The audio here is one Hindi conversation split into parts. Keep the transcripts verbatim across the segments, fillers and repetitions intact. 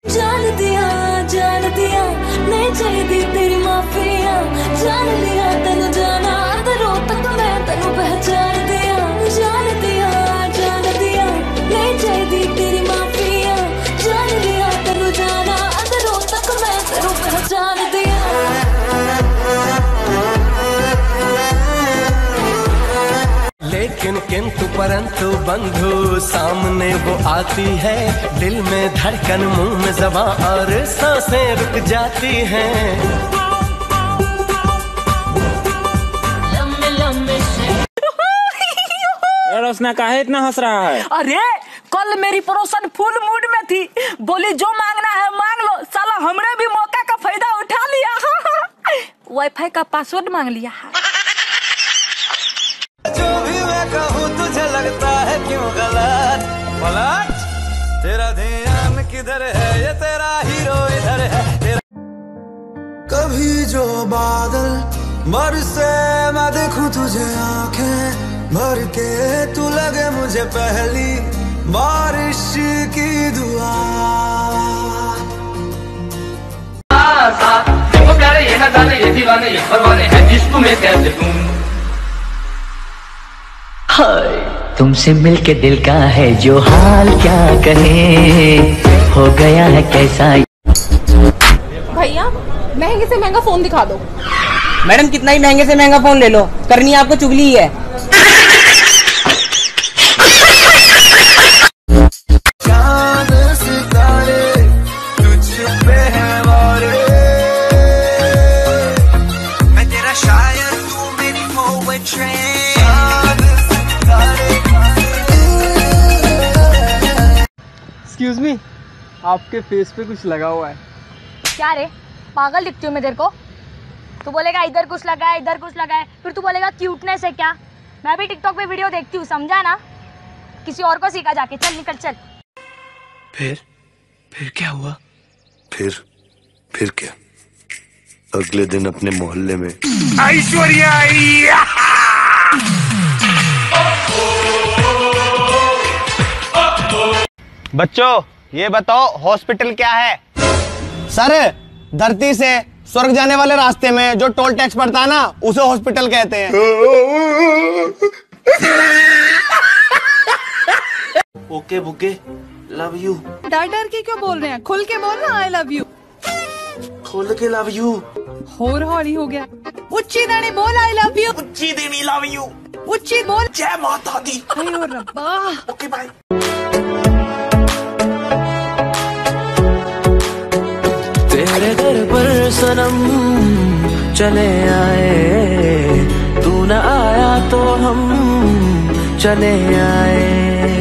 जान दिया जान दिया नहीं चाहिए तेरी माफिया, जान लिया तेनू जाना अंदरों तक मैं तेनू पहचान दिया। जान दिया जान दिया नहीं चाहिए तेरी माफिया, जान लिया तेनू जाना अंदरों तक मैं तेनू पहचान दिया। लेकिन किंतु परंतु बंधु सामने वो आती है, दिल में धड़कन मुंह में ज़बां और सांसें रुक जाती हैं। रोशना काहे इतना हंस रहा है? अरे कल मेरी पड़ोसन फुल मूड में थी, बोली जो मांगना है मांग लो। साला हमने भी मौका का फायदा उठा लिया। वाईफाई का पासवर्ड मांग लिया। जो भी मैं कहूँ तुझे लगता है क्यों गलत? पलट तेरा ध्यान किधर है, ये तेरा हीरो इधर है। तेरा... कभी जो बादल बरसे मैं देखूं तुझे आंखें भर के, तू लगे मुझे पहली बारिश की दुआ। देखो प्यारे ये न जाने ये दीवाने ये परवाने हैं, इश्क में कैसे तुम। हाय तुमसे मिलके दिल का है जो हाल क्या कहे, हो गया है कैसा। भैया महंगे से महंगा फोन दिखा दो। मैडम कितना ही महंगे से महंगा फोन ले लो, करनी आपको चुगली ही है। चांद सितारे तुझ पे हैं वारे, मैं तेरा शायर तू मेरी पोएट्री। एक्सक्यूज मी, आपके फेस पे कुछ लगा हुआ है। क्या रे पागल दिखती हूँ मैं तेरे को? तू बोलेगा इधर कुछ लगा है इधर कुछ लगा है, फिर तू बोलेगा क्यूटनेस है क्या? मैं भी टिकटॉक पे वीडियो देखती हूँ, समझा ना? किसी और को सीखा जाके। चल निकल चल। फिर फिर क्या हुआ? फिर फिर क्या? अगले दिन अपने मोहल्ले में ऐश्वर्या आई। बच्चों ये बताओ हॉस्पिटल क्या है? सर धरती से स्वर्ग जाने वाले रास्ते में जो टोल टैक्स पड़ता है ना, उसे हॉस्पिटल कहते हैं। Okay bouquet love you. डर डर के क्यों बोल रहे हैं? खुल के बोल ना आई लव यू। खोल के लव यू। होर हौरी हो गया। उच्ची दानी बोल आई लव यू। उच्ची देवी लव यू। उच्ची बोल जय माता दी। अयो रब्बा। Okay bye. तेरे घर पर सनम चले आए, तू न आया तो हम चले आए।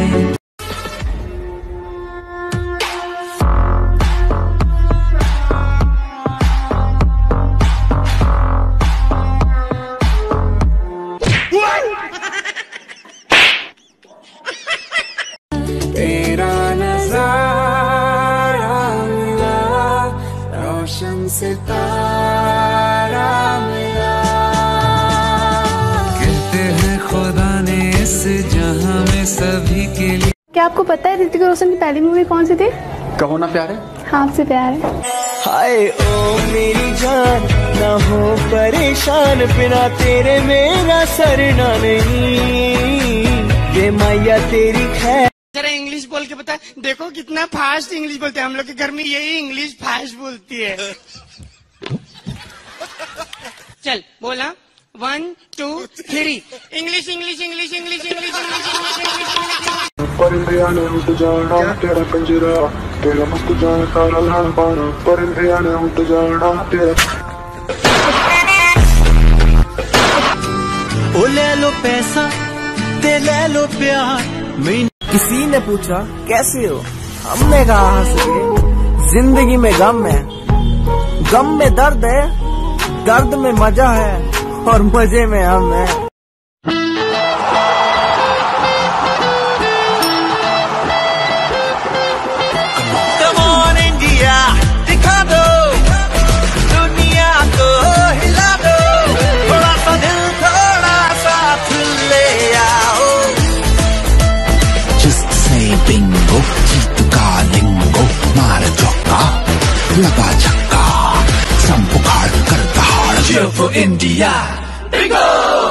तेरा नज़ारा मिला, रोशन सितारा मिला। कहते हैं खुदा ने इस जहां में सभी के लिए। क्या आपको पता है ऋतिक रोशन की पहली मूवी कौन सी थी? कहो ना प्यारे। हाँ आपसे प्यार है। हाय ओ मेरी जान ना हो परेशान, बिना तेरे मेरा सरना नहीं, ये मैया तेरी खैर। जरा इंग्लिश बोल के बता। देखो कितना फास्ट इंग्लिश बोलते हैं हम लोग के घर में, यही इंग्लिश फास्ट बोलती है। चल बोला one two three. English English English English English English. परिंदे आने उठ जाना तेरा पंजरा, तेरा मस्त जाने तारा लाना पाना। परिंदे आने उठ जाना तेरा। ओ ले लो पैसा ते ले लो प्यार। किसी ने पूछा कैसे हो, हमने कहा हंस के। जिंदगी में गम है, गम में दर्द है, दर्द में मजा है और मजे में हम है। Come on India, दिखा दो दुनिया को, हिला दो थोड़ा सा दिल, थोड़ा साथ ले आओ। Just say bingo, keep the car lingo, मार चौका लगा झक्का, संपुखाड़ कर दहाड़। Cheer for India, Bingo!